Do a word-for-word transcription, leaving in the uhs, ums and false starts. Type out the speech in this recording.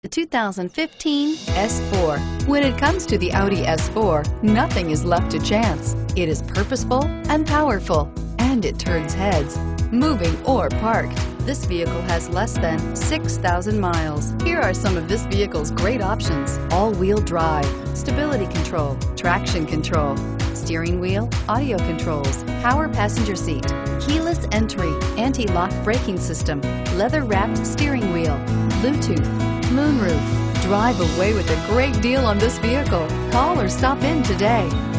The two thousand fifteen S four. When it comes to the Audi S four, nothing is left to chance. It is purposeful and powerful, and it turns heads, moving or parked. This vehicle has less than six thousand miles. Here are some of this vehicle's great options: all-wheel drive, stability control, traction control, steering wheel audio controls, power passenger seat, keyless entry, anti-lock braking system, leather-wrapped steering wheel, Bluetooth, moonroof. Drive away with a great deal on this vehicle. Call or stop in today.